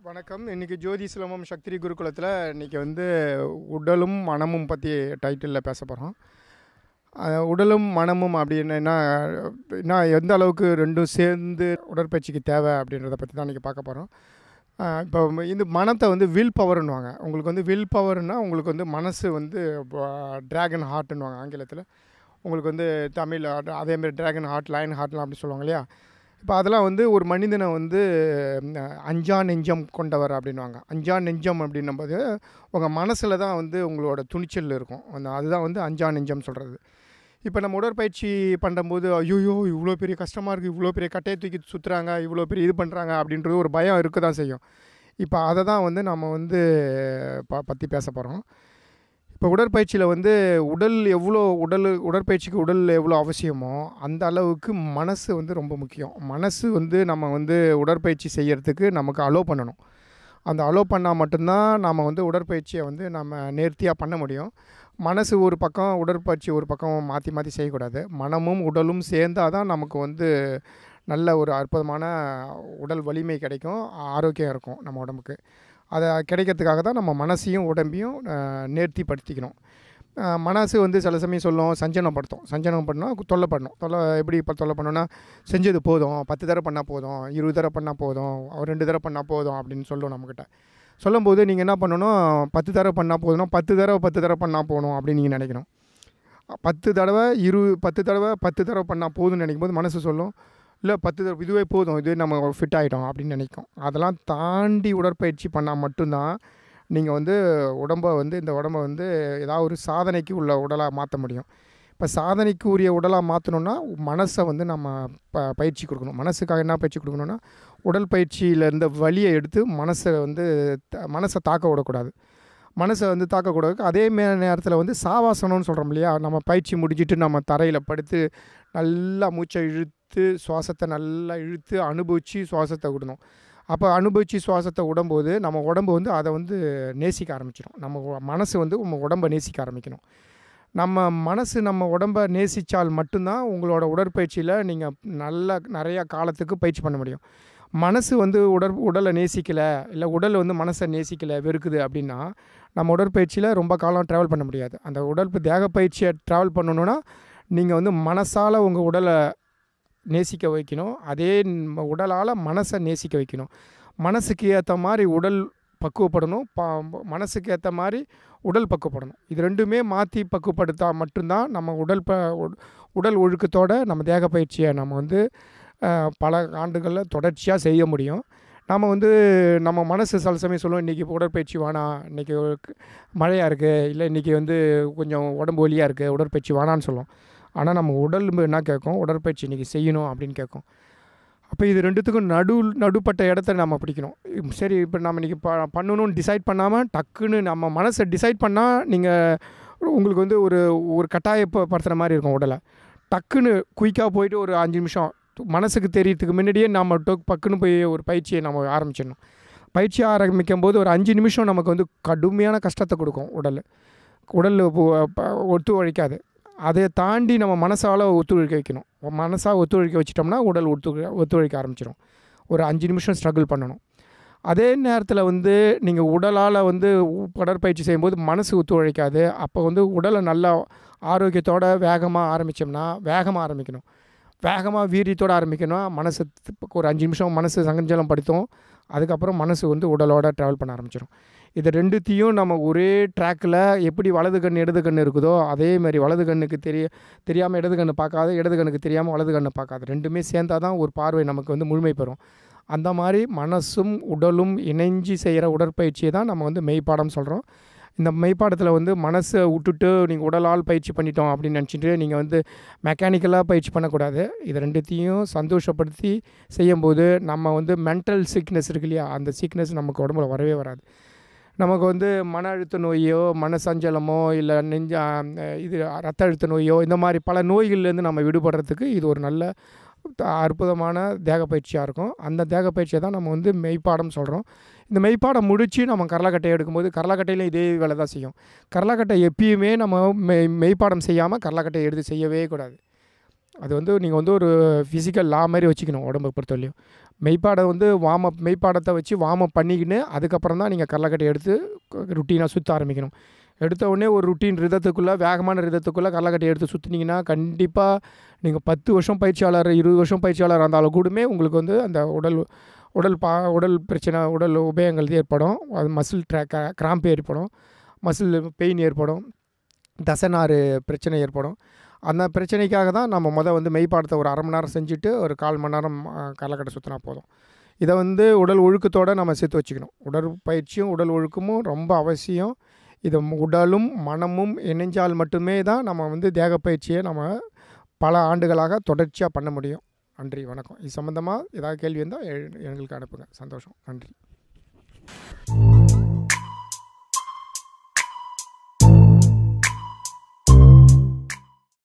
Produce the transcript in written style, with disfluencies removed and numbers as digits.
வணக்கம். இன்றைக்கி ஜோதிசிலம்பம் சக்திரி குருகுலத்தில் இன்றைக்கி வந்து உடலும் மனமும் பற்றி டைட்டிலில் பேச போகிறோம். உடலும் மனமும் அப்படின்னா எந்த அளவுக்கு ரெண்டும் சேர்ந்து உடற்பயிற்சிக்கு தேவை அப்படின்றத பற்றி தான் இன்றைக்கி பார்க்க போகிறோம். இப்போ இந்த மனத்தை வந்து வில் பவர்னுவாங்க. உங்களுக்கு வந்து வில் பவர்னால் உங்களுக்கு வந்து மனசு வந்து ட்ராகன் ஹார்ட்னுவாங்க ஆங்கிலத்தில். உங்களுக்கு வந்து தமிழ் அதேமாதிரி ட்ராகன் ஹார்ட், லயன் ஹார்ட்லாம் அப்படி சொல்லுவாங்க இல்லையா. இப்போ அதெல்லாம் வந்து ஒரு மனிதனை வந்து அஞ்சா நெஞ்சம் கொண்டவர் அப்படின்வாங்க. அஞ்சா நெஞ்சம் அப்படின்னும்போது உங்கள் மனசில் தான் வந்து உங்களோட துணிச்சல் இருக்கும். அதுதான் வந்து அஞ்சா நெஞ்சம் சொல்கிறது. இப்போ நம்ம உடற்பயிற்சி பண்ணும்போது ஐயோ இவ்வளோ பெரிய கஷ்டமாக இருக்குது, இவ்வளோ பெரிய கட்டையை தூக்கி சுற்றுறாங்க, இவ்வளோ பெரிய இது பண்ணுறாங்க அப்படின்றது ஒரு பயம் இருக்க தான் செய்யும். இப்போ அதை தான் வந்து நம்ம வந்து பற்றி பேச போகிறோம். இப்போ உடற்பயிற்சியில் வந்து உடற்பயிற்சிக்கு உடல் எவ்வளோ அவசியமோ அந்த அளவுக்கு மனசு வந்து ரொம்ப முக்கியம். மனசு வந்து நம்ம வந்து உடற்பயிற்சி செய்கிறதுக்கு நமக்கு அலோவ் பண்ணணும். அந்த அலோவ் பண்ணால் மட்டும்தான் நம்ம வந்து உடற்பயிற்சியை வந்து நம்ம நேர்த்தியாக பண்ண முடியும். மனசு ஒரு பக்கம், உடற்பயிற்சி ஒரு பக்கம் மாற்றி மாற்றி செய்யக்கூடாது. மனமும் உடலும் சேர்ந்தால் தான் நமக்கு வந்து நல்ல ஒரு அற்புதமான உடல் வலிமை கிடைக்கும், ஆரோக்கியம் இருக்கும் நம்ம உடம்புக்கு. அதை கிடைக்கிறதுக்காக தான் நம்ம மனசையும் உடம்பையும் நேர்த்திப்படுத்திக்கணும். மனசு வந்து சில சமயம் சொல்லும் சஞ்சனம் பண்ணால் தொல்லை எப்படி இப்போ தொல்லை பண்ணோன்னா செஞ்சது போதும், 10 தடவை பண்ணால் போதும், 20 தடவை பண்ணால் போதும், 2 தடவை பண்ணால் போதும் அப்படின்னு சொல்லும் நம்மக்கிட்ட. சொல்லும்போது நீங்கள் என்ன பண்ணணும், 10 தடவை பண்ணால் போதும்னா 10 தடவை பண்ணால் போகணும் அப்படின்னு நீங்கள் நினைக்கணும். 10 தடவை பண்ணால் போதும்னு நினைக்கும் போது மனசு சொல்லும் இல்லை 10 தடவை இதுவே போதும், இதுவே நம்ம ஃபிட் ஆகிட்டோம் அப்படின்னு நினைக்கும். அதெல்லாம் தாண்டி உடற்பயிற்சி பண்ணால் மட்டும்தான் நீங்கள் வந்து இந்த உடம்பை வந்து ஏதாவது ஒரு சாதனைக்கு உள்ள உடலாக மாற்ற முடியும். இப்போ சாதனைக்கு உரிய உடலாக மாற்றணுன்னா மனசை வந்து நம்ம பயிற்சி கொடுக்கணும். மனசுக்காக என்ன பயிற்சி கொடுக்கணுன்னா, உடல் பயிற்சியில் இருந்த வலியை எடுத்து மனசை தாக்க விடக்கூடாது. மனசை வந்து தாக்கக்கூடாது. அதே நேரத்தில் வந்து சாவாசனம்னு சொல்கிறோம் இல்லையா, நம்ம பயிற்சி முடிஞ்சிட்டு நம்ம தரையில் படுத்து நல்லா மூச்சை இழுத்து சுவாசத்தை நல்லா இழுத்து அனுபவித்து சுவாசத்தை விடணும். அப்போ அனுபவித்து சுவாசத்தை விடும்போது நம்ம உடம்பு வந்து அதை வந்து நேசிக்க ஆரம்பிச்சிடும். நம்ம மனசு வந்து நம்ம உடம்பை நேசிக்க ஆரம்பிக்கணும். நம்ம மனசு நம்ம உடம்பை நேசித்தால் மட்டும்தான் உங்களோட உடற்பயிற்சியில் நீங்கள் நிறையா காலத்துக்கு பயிற்சி பண்ண முடியும். மனசு வந்து உடலை நேசிக்கலை, இல்லை உடல் வந்து மனசை நேசிக்கலை, வெறுக்குது அப்படின்னா நம்ம உடற்பயிற்சியில் ரொம்ப காலம் ட்ராவல் பண்ண முடியாது. அந்த தேக பயிற்சியை ட்ராவல் பண்ணணுன்னா நீங்கள் வந்து மனசால் உங்கள் உடலை நேசிக்க வைக்கணும். அதே உடலால் மனசை நேசிக்க வைக்கணும். மனசுக்கு ஏற்ற மாதிரி உடல் பக்குவப்படணும், மனசுக்கு ஏற்ற மாதிரி உடல் பக்குவப்படணும். இது ரெண்டுமே மாற்றி பக்குவப்படுத்தா மட்டும்தான் நம்ம உடல் ஒழுக்கத்தோடு நம்ம தேக பயிற்சியை நம்ம வந்து பல ஆண்டுகளில் தொடர்ச்சியாக செய்ய முடியும். நம்ம மனசு சில சமயம் சொல்லுவோம், இன்றைக்கி உடற்பயிற்சி வேணாம், இன்றைக்கி மழையாக இருக்குது, இல்லை இன்றைக்கி வந்து கொஞ்சம் உடம்பு வலியாக இருக்குது, உடற்பயிற்சி வேணான்னு சொல்லுவோம். ஆனால் நம்ம உடம்பு என்ன கேட்கும், உடற்பயிற்சி இன்றைக்கி செய்யணும் அப்படின்னு கேட்கும். அப்போ இது ரெண்டுத்துக்கும் நடுப்பட்ட இடத்த நம்ம பிடிக்கணும். சரி, இப்போ நம்ம இன்றைக்கி பண்ணணும்னு டிசைட் பண்ணாமல் டக்குன்னு நம்ம மனசை டிசைட் பண்ணால் உங்களுக்கு வந்து ஒரு கட்டாயப்படுத்துகிற மாதிரி இருக்கும். உடலை டக்குன்னு குயிக்காக போயிட்டு ஒரு 5 நிமிஷம் மனசுக்கு தெரியறதுக்கு முன்னாடியே நம்ம பக்குன்னு போய் ஒரு பயிற்சியை நம்ம ஆரம்பிச்சிடணும். பயிற்சி ஆரம்பிக்கும் போது ஒரு 5 நிமிஷம் நமக்கு வந்து கடுமையான கஷ்டத்தை கொடுக்கும். உடல் ஒத்துழைக்காது. அதை தாண்டி நம்ம மனசால் ஒத்துழைக்க வைக்கணும். மனசாக ஒத்துழைக்க வச்சிட்டோம்னா உடல் ஒத்துழைக்க ஆரம்பிச்சிடும். ஒரு 5 நிமிஷம் ஸ்ட்ரகிள் பண்ணணும். அதே நேரத்தில் வந்து நீங்கள் உடலால் வந்து உடற்பயிற்சி செய்யும்போது மனசு ஒத்துழைக்காது. அப்போ வந்து உடலை நல்லா ஆரோக்கியத்தோடு வேகமாக ஆரம்பித்தோம்னா வேகமாக வீரியத்தோடு ஆரம்பிக்கணும். மனசு ஒரு 5 நிமிஷம் மனசு சங்கஞ்சலம் படுத்தும். அதுக்கப்புறம் மனசு வந்து உடலோட ட்ராவல் பண்ண ஆரம்பிச்சிடும். இது ரெண்டுத்தையும் நம்ம ஒரே ட்ராக்கில் எப்படி வலது கண் இடது கண் இருக்குதோ அதே மாதிரி வலது கண்ணுக்கு தெரியாமல் இடது கண்ணு பார்க்காது, இடது கண்ணுக்கு தெரியாமல் வலது கண்ணை பார்க்காது. ரெண்டுமே சேர்ந்தால் தான் ஒரு பார்வை நமக்கு வந்து முழுமை பெறும். அந்த மாதிரி மனசும் உடலும் இணைஞ்சி செய்கிற உடற்பயிற்சியை தான் நம்ம வந்து மெய்ப்பாடம் சொல்கிறோம். இந்த மெய்ப்பாடத்தில் வந்து மனசை விட்டுட்டு நீங்கள் உடலால் பயிற்சி பண்ணிட்டோம் அப்படின்னு நினச்சிட்டு நீங்கள் வந்து மெக்கானிக்கலாக பயிற்சி பண்ணக்கூடாது. இது ரெண்டுத்தையும் சந்தோஷப்படுத்தி செய்யும்போது நம்ம வந்து மென்டல் சிக்னஸ் இருக்கு இல்லையா, அந்த சிக்னஸ் நமக்கு உடம்புல வரவே வராது. நமக்கு வந்து மன அழுத்த நோயோ, மனசஞ்சலமோ, இல்லை ரத்த அழுத்த நோயோ, இந்த மாதிரி பல நோய்கள்லேருந்து நம்ம விடுபடுறதுக்கு இது ஒரு நல்ல அற்புதமான தேக பயிற்சியாக இருக்கும். அந்த தேக பயிற்சியை தான் நம்ம வந்து மெய்ப்பாடம் சொல்கிறோம். இந்த மெய்ப்பாடம் முடித்து நம்ம கரலாக்கட்டையை எடுக்கும்போது கரலாக்கட்டையிலும் இதே வேலை தான் செய்யும். கரலாக்கட்டை எப்பயுமே நம்ம மெய்ப்பாடம் செய்யாமல் கரலாக்கட்டையை எடுத்து செய்யவே கூடாது. அது வந்து நீங்கள் வந்து ஒரு ஃபிசிக்கல் லா மாதிரி வச்சுக்கணும் உடம்பை பொறுத்தவரையும். மெய்ப்பாடம் வந்து மெய்ப்பாடத்தை வச்சு வார்ம் பண்ணிக்கின்னு அதுக்கப்புறம் தான் நீங்கள் கடலக்கட்டை எடுத்து ருட்டீனாக சுற்ற ஆரம்பிக்கணும். எடுத்த உடனே ஒரு ருட்டீன் ரிதத்துக்குள்ளே, வேகமான ரிதத்துக்குள்ளே கடலக்கட்டை எடுத்து சுற்றினீங்கன்னா கண்டிப்பாக நீங்கள் 10 வருஷம் பயிற்சியாளர், 20 வருஷம் பயிற்சியாளர் இருந்தாலும் கூடமே உங்களுக்கு வந்து அந்த உடல் பிரச்சனை, உடல் உபயங்கள் ஏற்படும். அது மசில் கிராம்ப் ஏற்படும், மசில் பெயின் ஏற்படும், தசைநாறு பிரச்சனை ஏற்படும். அந்த பிரச்சனைக்காக தான் நம்ம வந்து மெய்ப்பாடத்தை ஒரு அரை மணி நேரம் செஞ்சுட்டு ஒரு 1/4 மணி நேரம் கடலக்கட்டை சுற்றினா போதும். இதை வந்து உடல் ஒழுக்கத்தோடு நம்ம சேர்த்து வச்சுக்கணும். உடற்பயிற்சியும் உடல் ஒழுக்கமும் ரொம்ப அவசியம். இது உடலும் மனமும் இணைஞ்சால் மட்டுமே தான் நம்ம வந்து தேகப்பயிற்சியை நம்ம பல ஆண்டுகளாக தொடர்ச்சியாக பண்ண முடியும். நன்றி, வணக்கம். இது சம்மந்தமாக ஏதாவது கேள்வி இருந்தால் எங்களுக்கு அனுப்புங்க. சந்தோஷம். நன்றி.